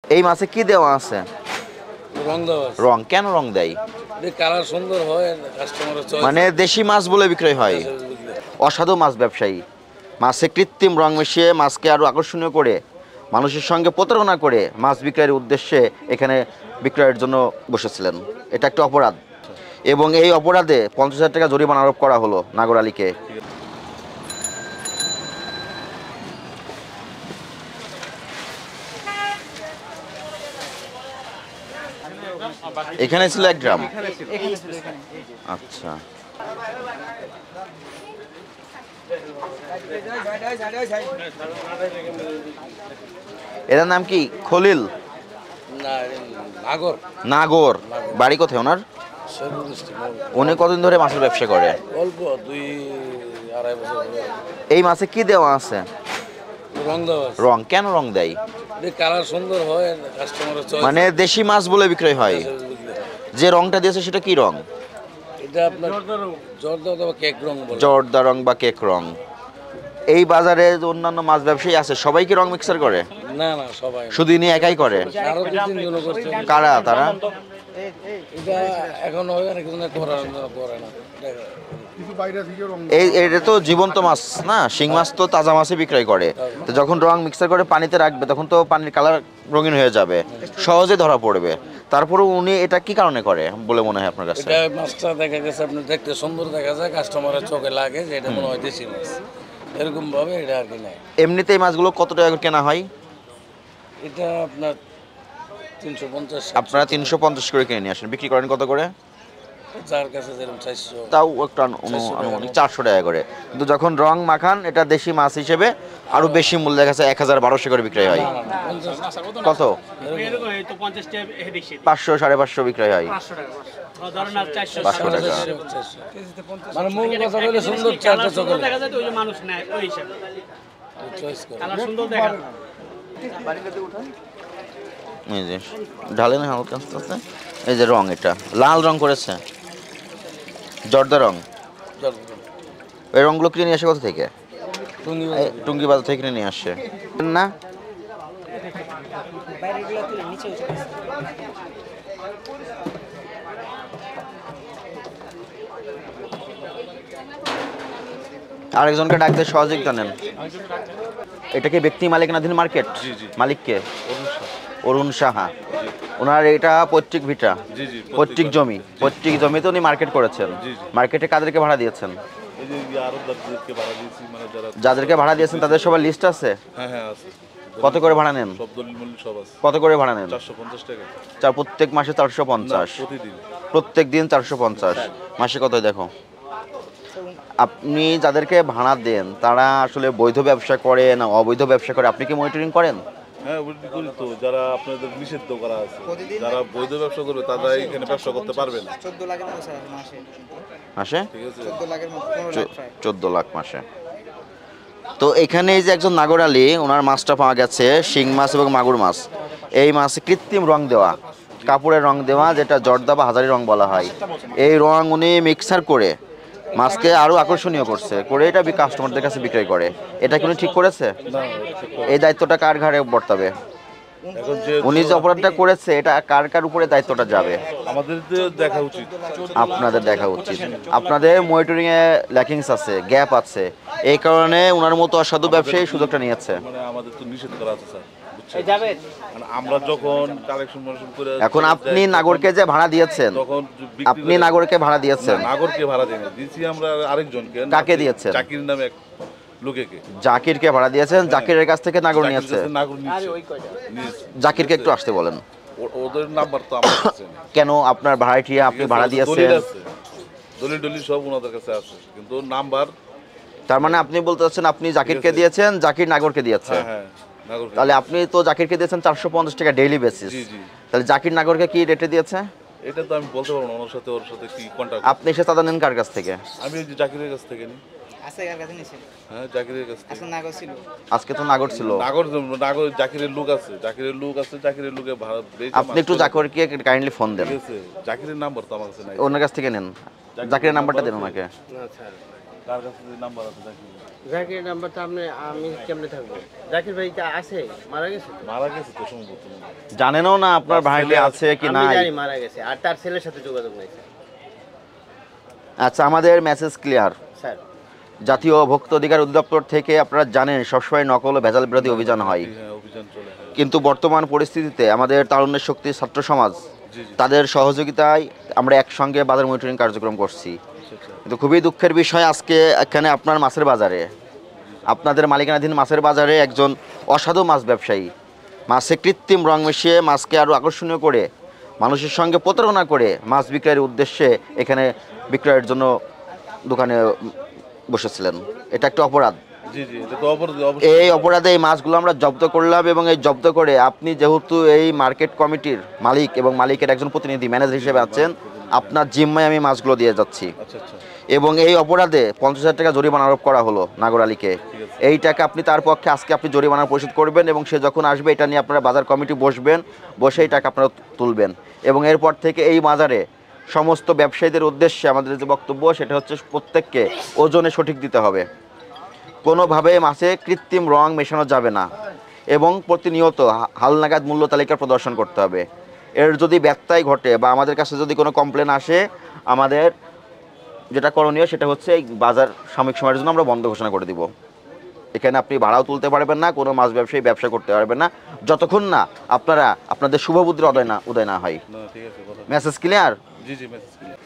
এই মাছে কি দেওয়া আছে? রং দেওয়া আছে। রং কেন রং দেয়? কালার সুন্দর হয়, কাস্টমারের চয়েস। মানে দেশি মাছ বলে বিক্রয় হয়। অসাধু মাছ ব্যবসায়ী মাছে কৃত্রিম রং মিশিয়ে মাছকে আরো আকর্ষণীয় করে মানুষের সঙ্গে প্রতারণা করে মাছ বিক্রয়ের উদ্দেশ্যে এখানে বিক্রয়ের জন্য বসেছিলেন। এটা একটা অপরাধ এবং এই অপরাধে 50,000 টাকা জরিমানা আরোপ করা হলো নাগর আলীকে। এখানে ছিল 1 গ্রাম। আচ্ছা, এটার নাম কি? খলিল? নাগর। নাগর। বাড়ি কোথায় ওনার? উনি কতদিন ধরে মাছের ব্যবসা করে? অল্প 2-2.5 বছর। এই মাছে কি দেওয়া আছে? রং দেওয়া আছে। রং কেন রং দেয়? কালার সুন্দর হয়, কাস্টমারের চয়েস। মানে দেশি মাছ বলে বিক্রয় হয়। যে রংটা দিয়েছে সেটা কি রং? এটা আপনার জর্দা অথবা কেক রং বলে। জর্দা রং বা কেক রং। এই বাজারে যে অন্যান্য মাছ ব্যবসায়ী আছে সবাই কি রং মিক্সার করে? না না, সবাই না। শুধু ইনি একাই করে? আরো 2-3 জন করছে। কারা তারা? এটা এখন হয়, অনেক জন করে না। এটা তো জীবন্ত মাছ না, শিং মাছ তো তাজা মাছে বিক্রয় করে। তো যখন রং মিক্সার করে পানিতে রাখবে তখন তো পানির কালার রঙিন হয়ে যাবে, সহজে ধরা পড়বে। তারপরে উনি এটা কি কারণে করে বলে মনে হয় আপনার কাছে? এটা মাছটা দেখা গেছে আপনি দেখতে সুন্দর দেখা যায়, কাস্টমারের চোখে লাগে যে এটা মনে হয় দেশি মাছ, এরকম ভাবে এটা আর কি নাই। এমনিতে এই মাছগুলো কত টাকা করে কেনা হয়? এটা আপনার 350। আপনারা 350 করে কিনে নিয়ে আসেন, বিক্রি করেন কত করে? যার কাছে যেরকম 400। তাও একটু আনুমানিক 400 টাকা করে। কিন্তু যখন রং মাখান এটা দেশি মাছ হিসেবে আরো বেশি মূল্যের কাছে 1000-1200 করে বিক্রয় হয়। কত? 500 550 বিক্রয় হয়। 500 টাকা। মানে মূল কথা হলো সুন্দর চারটা চোখে দেখা যায়, ওই যে মানুষ নেয় ওই হিসাবে চয়েস করে। কালার সুন্দর দেখা। এই যে ঢালেন হালকা আস্তে আস্তে। এই যে রং, এটা লাল রং করেছে, জর্দা রং। এই রংগুলো কিনে নিয়ে আসে কোথা থেকে? টুঙ্গি বাজার থেকে কিনে নিয়ে আসে না? আরেকজনকে ডাকতে সহযোগিতা নেন। এটা কি ব্যক্তি মালিকানাধীন মার্কেট? মালিককে অরুণ সাহা। ওনার এটা পৈতৃক ভিটা, পৈতৃক জমি। পৈতৃক জমিতে উনি মার্কেট করেছেন। মার্কেটে কাদেরকে ভাড়া দিয়েছেন? যাদেরকে ভাড়া দিয়েছেন তাদের সবার লিস্ট আছে? কত করে ভাড়া নেন? কত করে ভাড়া নেন? 450 টাকা। প্রত্যেক মাসে 450? প্রত্যেক দিন 450? মাসে কত দেখো? আপনি যাদেরকে ভাড়া দেন তারা আসলে বৈধ ব্যবসা করে না অবৈধ ব্যবসা করে, আপনি কি মনিটরিং করেন? হ্যাঁ, করি তো। যারা আপনাদের নিষিদ্ধ করা আছে, যারা বৈধ ব্যবসা করবে তারা এখানে ব্যবসা করতে পারবে না। 14 লাখের মাসে? ঠিক আছে, 14 লাখ মাসে। তো এখানে এই যে একজন নাগর আলী, ওনার মাছটা পাওয়া গেছে শিং মাছ এবং মাগুর মাছ। এই মাছে কৃত্রিম রং দেওয়া, কাপড়ের রং দেওয়া, যেটা জর্দা বা হাজারি রং বলা হয়। এই রং উনি মিক্সার করে মাছকে আরো আকর্ষণীয় করছে, করে এটা কাস্টমারদের কাছে বিক্রয় করে। এটা কি উনি ঠিক করেছে? এই দায়িত্বটা কার ঘাড়ে বর্তাবে? উনি যে অপরাধটা করেছে এটা কার কার উপরে দায়িত্বটা যাবে? আমাদের দেখা উচিত। আপনাদের দেখা উচিত। আপনাদের মনিটরিং এ ল্যাকিংস আছে, গ্যাপ আছে, এই কারণে ওনার মতো অসাধু ব্যবসায়ী সুযোগটা নিয়েছে। মানে আমাদের তো নিষেধ করা আছে স্যার, বুঝছেন? আমরা যখন কালেকশন করে এখন আপনি নাগরকে যে ভাড়া দিয়েছেন, তখন আপনি নাগরকে ভাড়া দিয়েছেন? নাগরকে ভাড়া দেন দিয়েছি আমরা আরেকজনকে। কাকে দিয়েছেন? জাকির নামে এক লোকেকে। জাকিরকে ভাড়া দিয়েছেন, জাকিরের কাছ থেকে নাগর নিয়েছে। জাকিরকে একটু আসতে বলেন। ওদের নাম্বার তো আমার কাছে নেই। কেন? আপনার ভাড়াটিয়া আপনি ভাড়া দিয়েছেন, দলিল সব ওনাদের কাছে আছে, কিন্তু নাম্বার। তার মানে আপনি বলতে চাচ্ছেন আপনি জাকিরকে দিয়েছেন, জাকির নাগরকে দিয়েছে। হ্যাঁ, তাহলে আপনি তো জাকিরকে দিয়েছেন 450 টাকা ডেইলি বেসিস। তাহলে জাকির নাগরকে কি রেটে দিয়েছে? এটা তো আমি বলতে পারবো না, ওর সাথে কি কন্টাক্ট। আপনি সে চাঁদা নেন কার কাছ থেকে? আমি ওই যে জাকিরের কাছ থেকে নিই। হ্যাঁ, জাকিরের কাছ থেকে। আজকে তো নাগর ছিল। নাগর জাকিরের লোক আছে, জাকিরের লোকে ভাড়া। আপনি একটু জাকিরকে কাইন্ডলি ফোন দেন। ঠিক আছে, জাকিরের নাম্বার তো আমার কাছে নাই। ওনার কাছ থেকে নেন, জাকিরের নাম্বারটা দেন ওনাকে। আচ্ছা, কার কাছে নাম্বার আছে জাকিরের? জাকির নাম্বারটা আমি কেমনে থাকবো? জাকির ভাই কি আছে? মারা গেছে? মারা গেছে তো সম্ভবত। জানেনও না আপনার ভাইটি আছে কি আমি নাই। জানি মারা গেছে, আর তার ছেলের সাথে যোগাযোগ নাই স্যার। আচ্ছা, আমাদের মেসেজ ক্লিয়ার। স্যার জাতীয় ভোক্তা অধিকার অধিদপ্তর থেকে আপনারা জানেন সবসময় নকল ও ভেজাল বিরোধী অভিযান হয়, হ্যাঁ, অভিযান চলে। হ্যাঁ। কিন্তু বর্তমান পরিস্থিতিতে আমাদের তারুণ্যের শক্তি ছাত্র সমাজ জি জি। তাদের সহযোগিতায় আমরা একসঙ্গে বাজার মনিটরিং কার্যক্রম করছি। আচ্ছা আচ্ছা। কিন্তু খুবই দুঃখের বিষয়, আজকে এখানে আপনার মাছের বাজারে, আপনাদের মালিকানাধীন মাছের বাজারে একজন অসাধু মাছ ব্যবসায়ী মাছে কৃত্রিম রং মিশিয়ে মাছকে আরও আকর্ষণীয় করে মানুষের সঙ্গে প্রতারণা করে মাছ বিক্রয়ের উদ্দেশ্যে এখানে বিক্রয়ের জন্য দোকানে বসেছিলেন। এটা একটা অপরাধ। জি জি, এটা তো এই অপরাধে এই মাছগুলো আমরা জব্দ করলাম, এবং এই জব্দ করে আপনি যেহেতু এই মার্কেট কমিটির মালিক এবং মালিকের একজন প্রতিনিধি ম্যানেজার হিসেবে আছেন, আপনার জিম্মায় আমি মাছগুলো দিয়ে যাচ্ছি। আচ্ছা আচ্ছা। এবং এই অপরাধে 50,000 টাকা জরিমানা আরোপ করা হলো নাগর আলীকে। এই টাকা আপনি তার পক্ষে আজকে আপনি জরিমানা পরিশোধ করবেন, এবং সে যখন আসবে এটা নিয়ে আপনারা বাজার কমিটি বসবেন, বসে এই টাকা আপনারা তুলবেন। এবং এরপর থেকে এই বাজারে সমস্ত ব্যবসায়ীদের উদ্দেশ্যে আমাদের যে বক্তব্য সেটা হচ্ছে প্রত্যেককে ওজনে সঠিক দিতে হবে, কোনোভাবে মাছে কৃত্রিম রং মেশানো যাবে না, এবং প্রতিনিয়ত হালনাগাদ মূল্য তালিকা প্রদর্শন করতে হবে। এর যদি ব্যত্যয় ঘটে বা আমাদের কাছে যদি কোনো কমপ্লেন আসে, আমাদের যেটা করণীয় সেটা হচ্ছে এই বাজার সাময়িক সময়ের জন্য আমরা বন্ধ ঘোষণা করে দিব। এখানে আপনি ভাড়াও তুলতে পারবেন না, কোনো মাছ ব্যবসায়ী ব্যবসা করতে পারবেন না, যতক্ষণ না আপনারা আপনাদের শুভবুদ্ধির উদয় না হয়। না ঠিক আছে কথা। Message clear? জি জি, মেসেজ